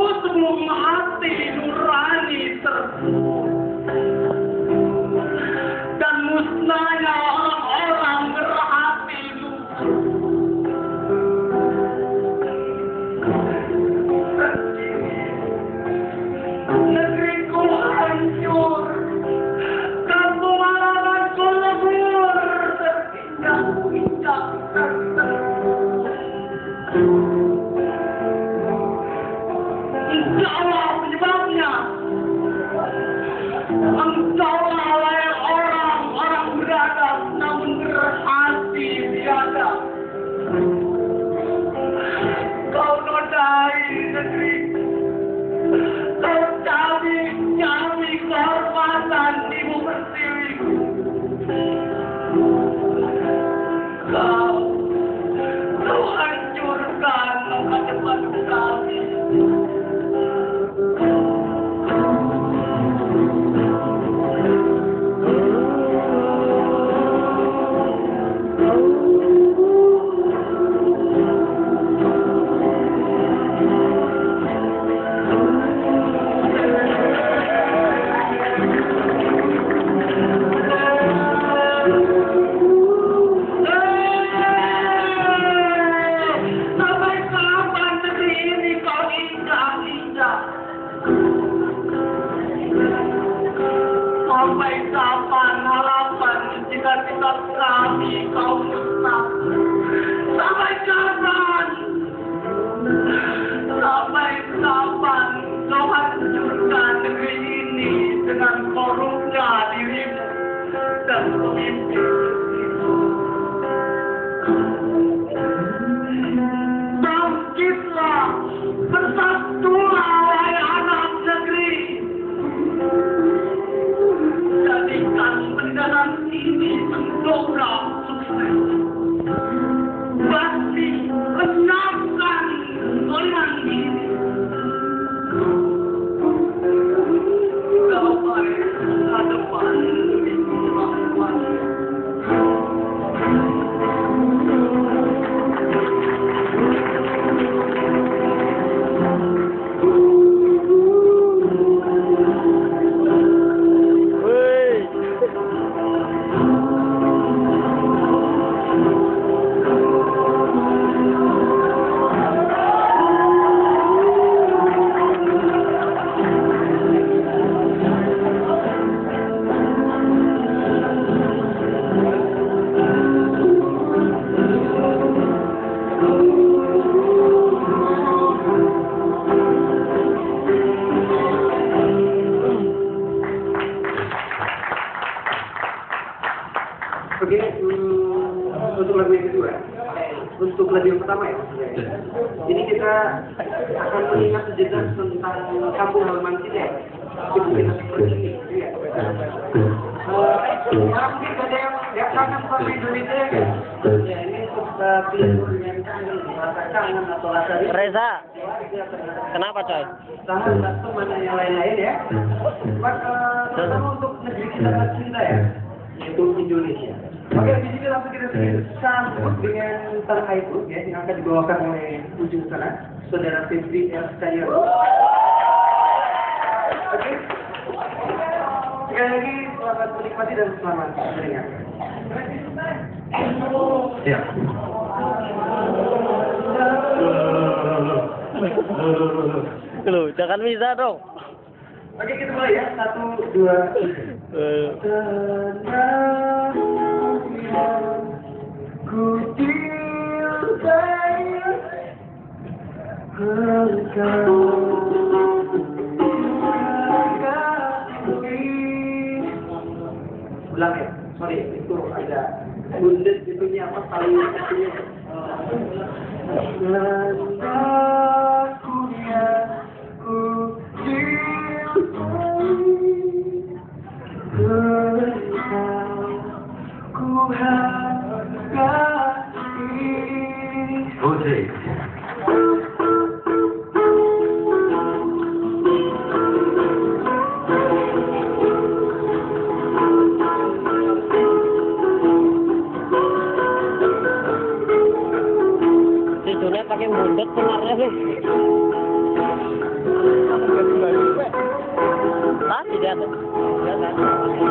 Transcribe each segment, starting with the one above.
sebelum hati nurani terbunuh dan musnahnya orang-orang berhati luhur. Negeriku hancur, kampung halamanku lebur, terinjak-injak Engkaulah penyebabnya. Engkaulah wahai orang beradab namun berhati biadab. Kau nodai negeriku. Kau cabi kehormatan ibu pertiwiku. Kau hancurkan masa depan kami. Sampai kapan harapan cita-cita kami kau musnah? Sampai kapan? Sampai kapan kau hancurkan negeri ini dengan korupnya dirimu dan pemimpin? Bangkitlah, bersatulah wahai anak negeri. Jadikan pendanaan ini mendongkrak sukses. Pasti menangkan gorengan ini. Gapai hadapan ibu rahmat. Begini, untuk lagu yang kedua, untuk lagu yang pertama ya maksudnya. Jadi kita akan mengingat sejenak tentang kampung halaman kita ya. Ibu kita seperti ini. Mungkin ada yang kangen sama Indonesia ya. Ya ini untuk film yang rasa kangen atau rasa Reza, kenapa coy? Tahan satu mana yang lain-lain ya. Terutama untuk negeri kita tercinta ya, yaitu Indonesia. Oke, di sini langsung kita sambut dengan terkait ya yang akan dibawakan oleh ujung sana, Saudara Febri Elstaya. Oke, sekali lagi selamat menikmati dan selamat mendengarkan. Ya. Loh, jangan bisa dong. Oke, kita mulai ya. 1, 2, 3. Ku cintai engkau. Ulang ya, sorry itu ada bundet itunya apa paling kecilnya. Landaku ya, ku cintai engkau, ku hargai. Oke. Si Junet pakai bundet senarnya sih. Ah, tidak ada. Tidak ada.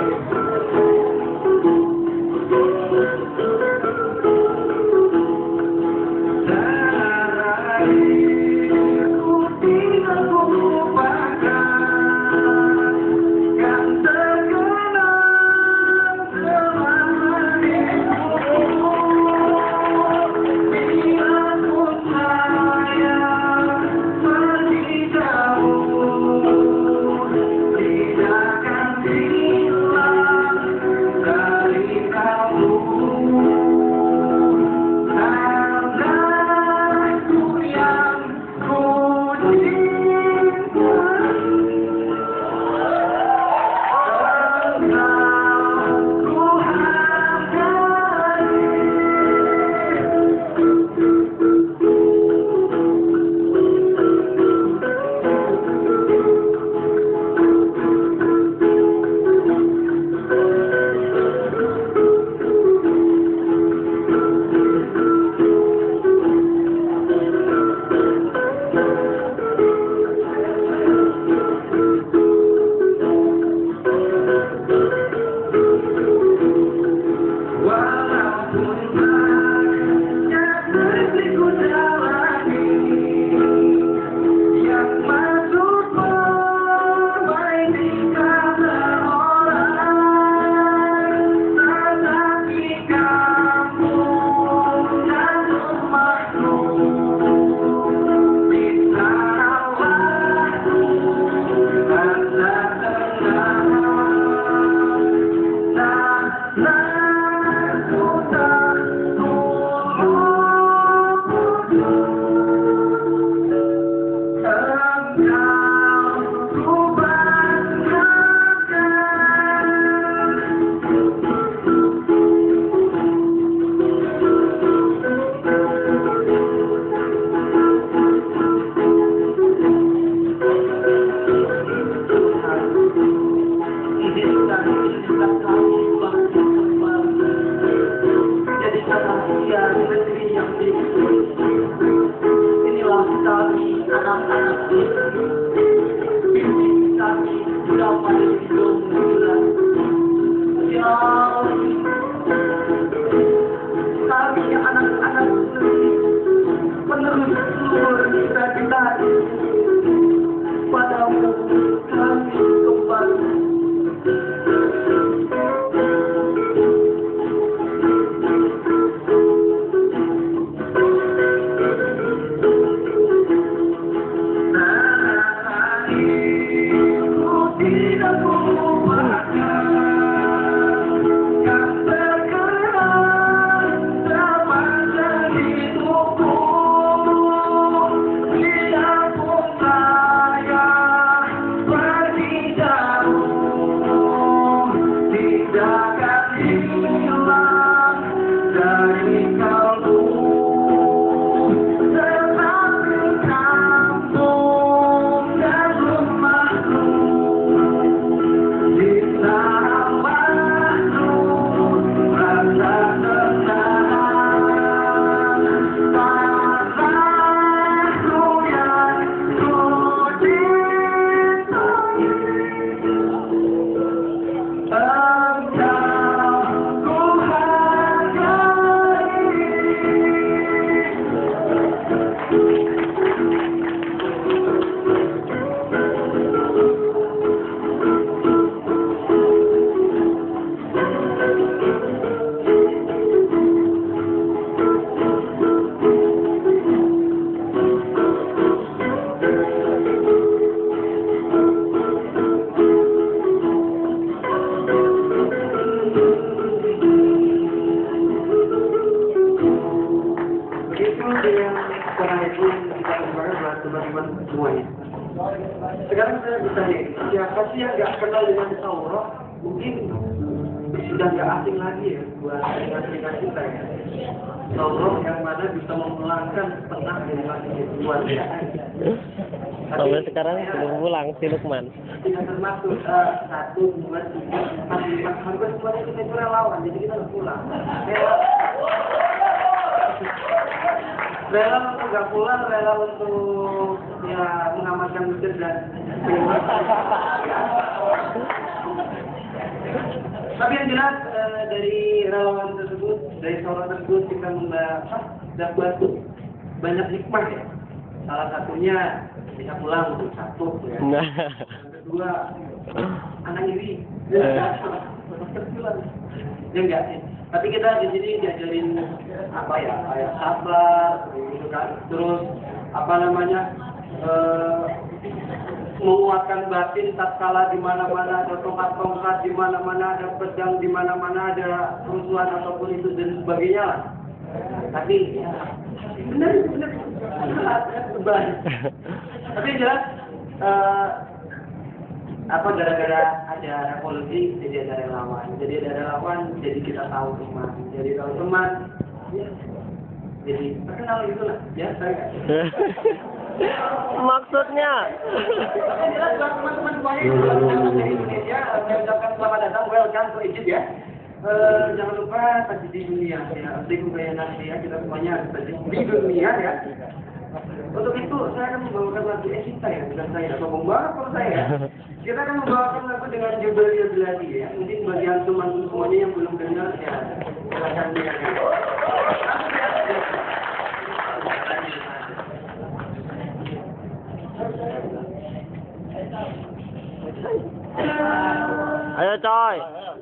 Inilah kami anak-anak bimbing kami sudah pada hidung bulan. Ya, kami anak-anak penerus seluruh cita-cita padamu kami kembali. Teman-teman semuanya. Sekarang saya bertanya, siapa sih yang nggak kenal dengan Sauron? Mungkin sudah nggak asing lagi ya buat telinga kita ya. Sauron yang mana bisa memulangkan setengah generasi keluarga. Sampai sekarang belum pulang si Lukman. Tidak termasuk 1, 2, 3, 4, 5, hampir semuanya kita itu relawan, jadi kita harus pulang. Rela untuk nggak pulang, rela untuk ya mengamankan masjid dan tapi yang jelas dari relawan tersebut, dari seorang tersebut kita dapat banyak hikmah ya. Salah satunya bisa pulang untuk satu ya. Yang kedua, anak iri. Ya enggak sih. Tapi kita di sini diajarin apa ya, kayak sabar, gitu kan. Terus apa namanya, menguatkan batin tatkala di mana-mana ada tongkat-tongkat, di mana-mana ada pedang, di mana-mana ada kerusuhan ataupun itu dan sebagainya lah. Tapi ya, benar. Tapi jelas apa gara-gara ada revolusi jadi ada relawan, jadi kita tahu teman, ya, jadi terkenal gitulah ya saya. Maksudnya Tapi jelas buat teman-teman semuanya yang datang dari Indonesia, saya ucapkan selamat datang, welcome to Egypt ya. Jangan lupa tajid di dunia ya, Assalamualaikum warahmatullahi ya, kita semuanya harus tajid di dunia ya. Untuk itu saya akan membawakan lagu Evita ya, bukan saya atau membawakan saya. Kita akan membawakan lagu dengan judul Ya Beladi ya. Mungkin bagi antum semuanya yang belum dengar ya, silakan dengarkan. ayo coy.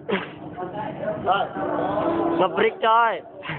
Ngebreak coy.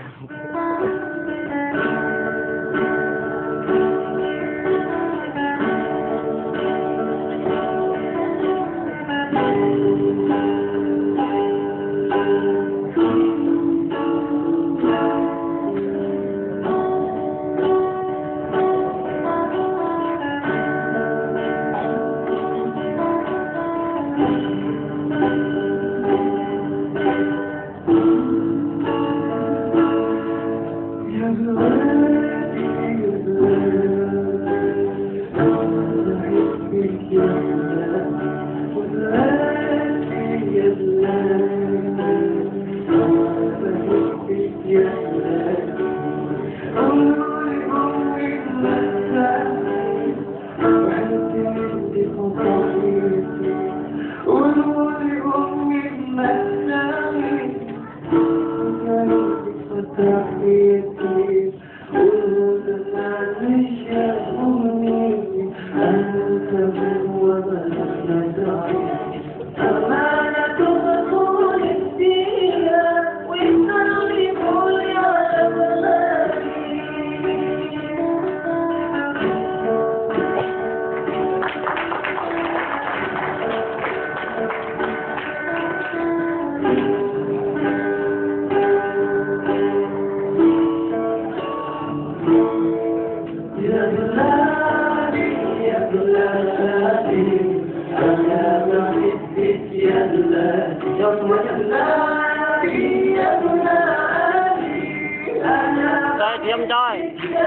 Coy, diam coy.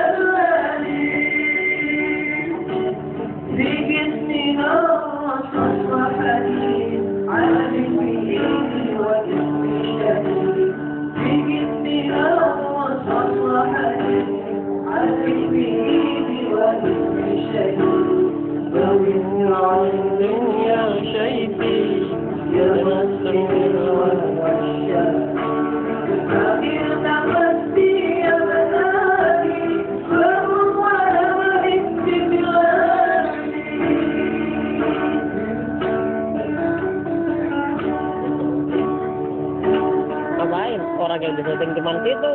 Ngapain? Orang yang disetting cuma situ.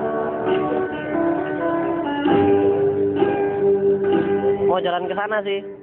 Mau jalan ke sana sih.